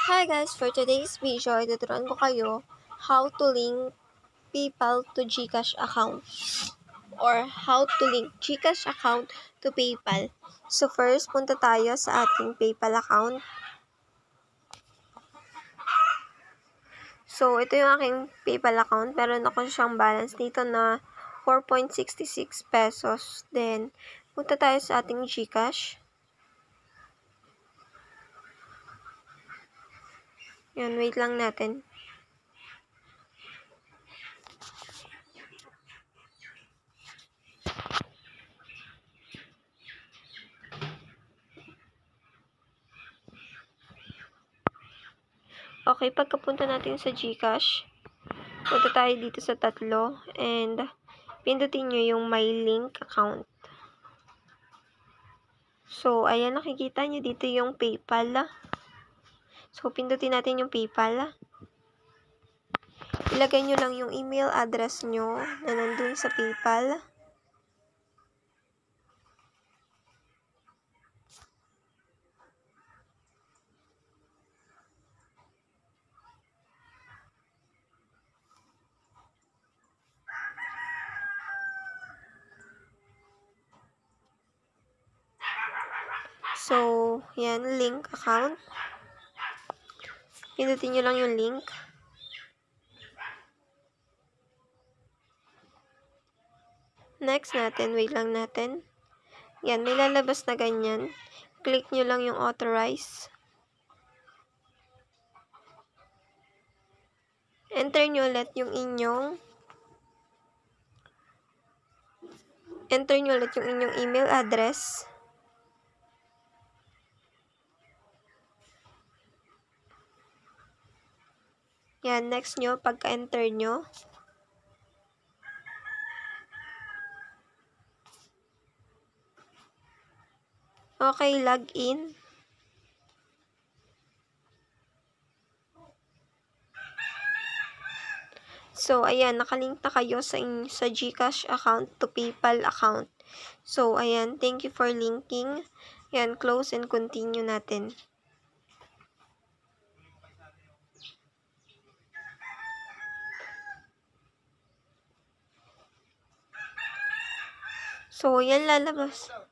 Hi guys! For today's video, ituturuan ko kayo how to link PayPal to Gcash account or how to link Gcash account to PayPal. So first, punta tayo sa ating PayPal account. So ito yung aking PayPal account. Meron ako siyang balance dito na 4.66 pesos. Then, punta tayo sa ating Gcash. Yan, wait lang natin. Okay, pagkapunta natin sa Gcash, punta tayo dito sa tatlo and pindutin nyo yung My Link Account. So, ayan, nakikita nyo dito yung PayPal. So, pindutin natin yung PayPal. Ilagay nyo lang yung email address nyo na nandun sa PayPal. So, yan, link account. Pindutin nyo lang yung link. Next natin, wait lang natin. Yan, may lalabas na ganyan. Click nyo lang yung authorize. Enter nyo ulit yung inyong email address. Yan, next nyo, pagka-enter nyo. Okay, log in. So, ayan, nakalink na kayo sa Gcash account to PayPal account. So, ayan, thank you for linking. Ayan, close and continue natin. So, yan lalabas.